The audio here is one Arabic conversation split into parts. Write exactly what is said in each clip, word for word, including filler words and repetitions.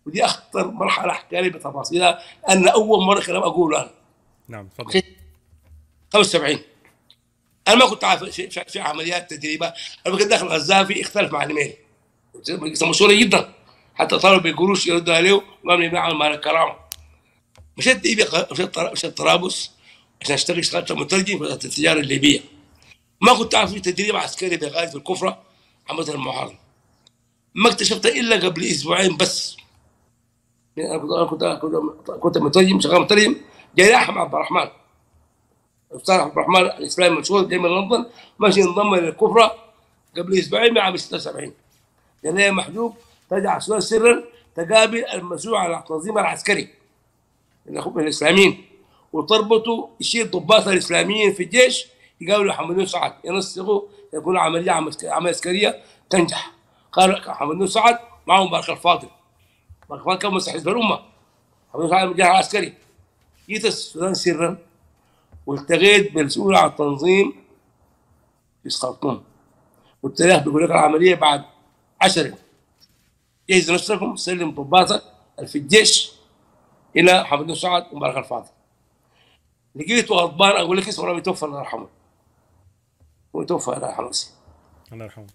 ودي اخطر مرحله احكي لي بتفاصيلها، ان اول مره كلام اقوله انا. نعم تفضل. خمسة وسبعين انا ما كنت عارف في, في, في عمليات تدريبات. انا كنت داخل غزافي اختلف مع النميري، مشهوره جدا، حتى طلبوا بقروش يردوا عليه وما بنعمل مال الكرامه. مشيت ليبيا، مشيت مشيت طرابلس عشان اشتغل، اشتغلت مترجم في التجاره الليبيه. ما كنت عارف في تدريب عسكري بغايه في الكفره عملت المعارضه، ما اكتشفت الا قبل اسبوعين بس. انا كنت كنت كنت مترجم، شغال مترجم، جاي احمد عبد الرحمن، استاذ عبد الرحمن الاسلامي المشهور جاي من لندن، ماشي انضم للكفره قبل اسبوعين من عام ستة وسبعين. قال لي محجوب ترجع على السودان سرا تقابل المسؤول على التنظيم العسكري من الاسلاميين، وتربطوا الشيء الضباط الاسلاميين في الجيش يقابلوا محمد بن سعد، ينسقوا يكون عمليه عمليه عسكريه تنجح. قال محمد بن سعد معهم مبارك الفاضل، مبارك الفاضل كان مسح حزب الامه، محمد بن سعد مجهز عسكري. جيت السودان سرا والتقيت بالمسؤول عن التنظيم في خرطوم، قلت له بيقول لك العمليه بعد عشرة، جهز نفسكم، سلم ضباطك في الجيش الى محمد بن سعد ومبارك الفاضل. لقيته غضبان، اقول لك اسمه ربي توفى الله يرحمه، هو توفى الله يرحمه. الله يرحمه.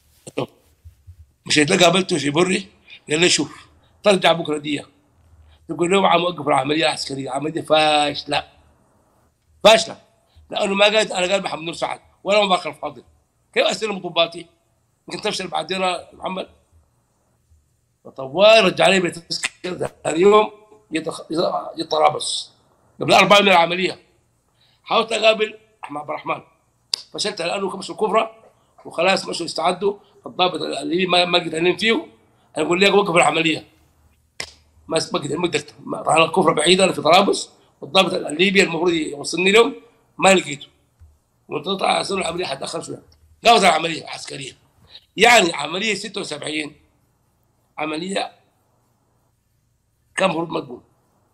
مشيت له قابلته في بري، قال لي شوف ترجع بكره دي تقول لهم عم اوقف العمليه العسكريه، عمليه فاشله فاشله، لانه ما قال انا قال محمد بن سعد ولا مبارك الفاضل، كيف استلم ضباطي؟ يمكن تفشل بعدين العمل. فطوال رجع لي بتذكر ثاني يوم جيت طرابلس قبل اربع من العمليه. حاولت اقابل احمد عبد الرحمن، فشلت لانه كبسوا الكفره وخلاص مشوا يستعدوا، الضابط اللي ما ما قدرت انام فيه، انا اقول لك وقف العمليه، ما ما قدرت ما قدرت طبعا الكفره بعيده، انا في طرابلس والضابط الليبي المفروض يوصلني لهم ما لقيته، وانتظرت على اساس العمليه حتاخر شويه. قامت العمليه العسكريه، يعني عمليه ستة وسبعين عمليه كان المفروض ما تقوم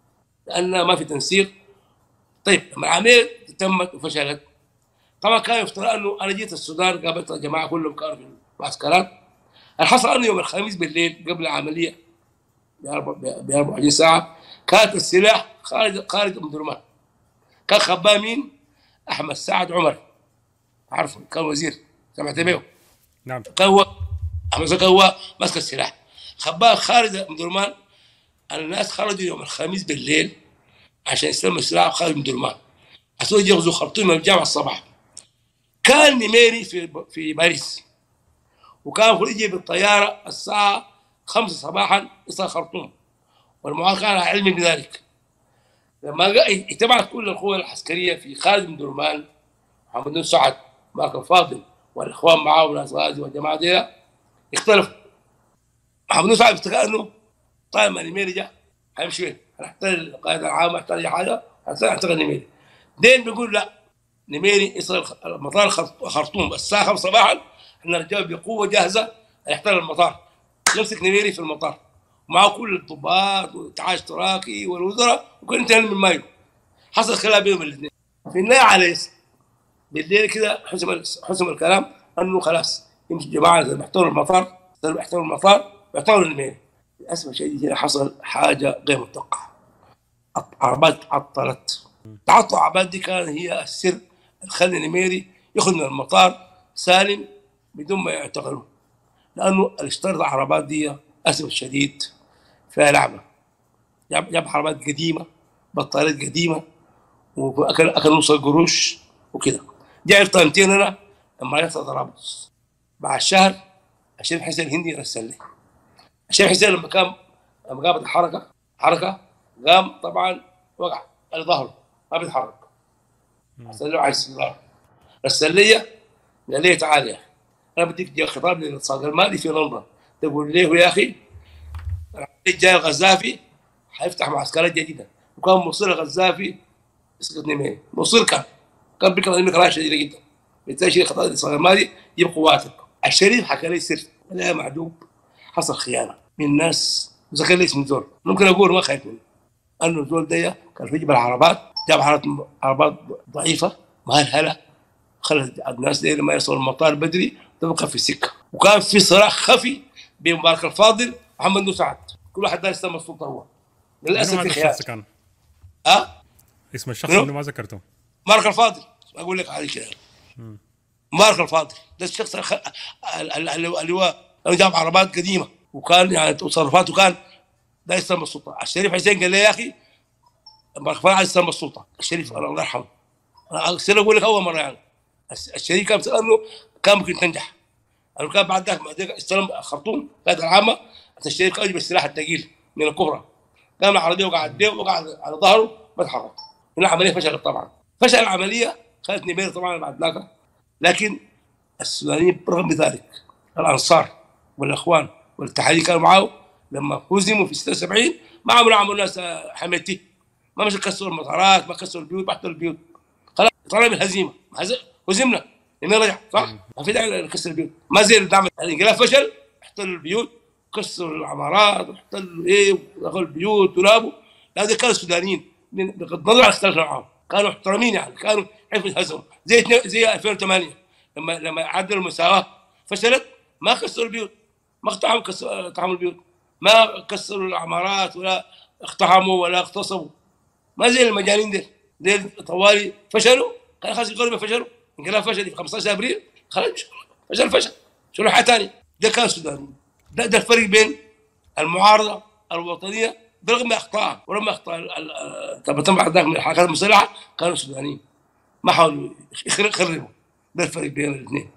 لان ما في تنسيق. طيب لما العمليه تمت وفشلت، طبعا كان يفترض انه انا جيت السودان قابلت الجماعه كلهم كانوا في المعسكرات. الحصل انه يوم الخميس بالليل قبل العمليه ب أربعة وعشرين ساعه كانت السلاح خارج خارج ام درمان. كان خباه مين؟ احمد سعد عمر، عارفه كان وزير، سمعت بيه؟ نعم. كان هو احمد سعد هو ماسك السلاح، خباه خارج ام درمان. الناس خرجوا يوم الخميس بالليل عشان يستلموا السلاح خارج ام درمان، عشان يغزوا خرطوم من الجامعه الصباح. كان نميري في في باريس، وكان المفروض يجي بالطياره الساعه خمسة صباحا يصل خرطوم، والمعارضه كان على علم بذلك. لما اجتمعت كل القوى العسكريه في خارج ام درمان، محمد بن سعد مبارك الفاضل والاخوان معاه وناس غازي والجماعه دي اختلفوا. محمد بن سعد افتكر انه طالما ما نميري جاء هيمشي وين؟ هنحتل القائد العام، هنحتل اي حاجه، هنحتل نميري. دين بيقول لا، نميري يصل المطار خرطوم الساعه خمسة صباحا، احنا رجال بقوه جاهزه هيحتل المطار. نمسك نميري في المطار معه كل الضباط والاتحاد الاشتراكي والوزراء وكل انتهى من مايو. حصل خلاف بينهم الاثنين. في النهايه على بالليل كده حسم حسم الكلام انه خلاص يمشي الجماعه اذا محتوى المطار محتوى المطار محتوى النميري. للاسف الشديد هنا حصل حاجه غير متوقعه، عربات تعطلت. تعطل العربات دي كان هي السر اللي خلى نميري يخرج من المطار سالم بدون ما يعتقلوه، لانه اللي اشترط العربات دي اسف الشديد فيها لعبه، جاب جاب عربات قديمه، بطاريات قديمه، واكل اكل نص القروش وكده. جاء طنطين انا لما رحت طرابلس بعد شهر، الشيخ حسين الهندي رسل لي. الشيخ حسين لما كان لما قامت الحركه حركه قام طبعا وقع على ظهره ما بيتحرك، رسل له عايز ظهره، رسل لي قال لي تعال يا اخي انا بديك خطاب للاقتصاد المالي في لندن، تقول له يا اخي جاي الغزافي حيفتح معسكرات جديده، وكان موصل الغزافي اسقط نميري، موصل كان كان بيكره المكراهيه شديده جدا، بالتالي شيء خطاب الاقتصاد المالي جيب قواتك. الشريف حكى لي سر، قال يا معدوب حصل خيانه من ناس ذكر لي اسم زول ممكن اقول ما خايف منه، انه الزول ده كان في جيب العربات، جاب عربات ضعيفه مهلهله، خلت الناس دي لما يوصلوا المطار بدري تبقى في السكه. وكان في صراع خفي بين مبارك الفاضل ومحمد بن سعد، كل واحد دار يستلم السلطه هو. منو للاسف هذا في خيار. الشخص كان؟ ها؟ اسم الشخص منو؟ اللي ما ذكرته. مبارك الفاضل، اقول لك عليه كده. مبارك الفاضل ده الشخص الخ... اللي هو جاب عربات قديمه وكان يعني تصرفاته كان ده يستلم السلطه. الشريف حسين قال لي يا اخي مبارك الفاضل عايز يستلم السلطه. الشريف الله يرحمه، انا اقول لك اول مره يعني الشريف كان انه كان ممكن تنجح. انا كان بعد ذاك استلم خرطوم القياده العامه، الشريف كان يجيب السلاح الثقيل من الكبرى، قام العربيه وقعد بيه وقعد على ظهره ما تحرك. العمليه فشلت طبعا، فشل العمليه خلت نمير طبعا بعد ذاك. لكن السودانيين برغم ذلك الانصار والاخوان والاتحاديه كانوا معه لما هزموا في ستة وسبعين ما عملوا عملوا ناس حميتي، ما مش كسروا المطارات، ما كسروا البيوت، ما احتلوا البيوت. خلاص طلعنا من الهزيمه، هزمنا نمير رجع صح؟ ما في داعي نكسر البيوت، ما زي الدعم. الانقلاب فشل، احتلوا البيوت، كسروا العمارات، واحتلوا ايه ودخلوا البيوت ولابوا. هذول كانوا السودانيين بغض النظر عن اختلافنا معهم كانوا محترمين، يعني كانوا يعرفوا يتهزموا. زي زي ألفين وثمانية لما لما عدلوا المساواه فشلت، ما كسروا البيوت، ما اقتحموا اقتحموا البيوت، ما كسروا العمارات ولا اقتحموا ولا اغتصبوا. ما زي المجانين ديل ديل طوالي فشلوا، كان خلاص الغربة فشلوا، انقلاب فشل في خمسة عشر ابريل خلاص فشل فشل شنو حاجه ثانيه. ده كان السوداني. ده, ده الفرق بين المعارضه الوطنيه برغم اخطائها ورغم اخطاء تم بعد ذلك من الحركات المسلحه كانوا السودانيين ما حاولوا يخربوا. ده الفرق بين الاثنين.